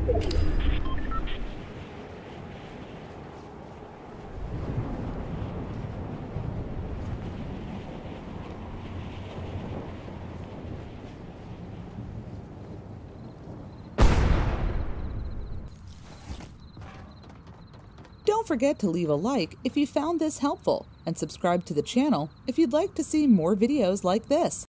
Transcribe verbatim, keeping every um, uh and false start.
Don't forget to leave a like if you found this helpful and subscribe to the channel if you'd like to see more videos like this.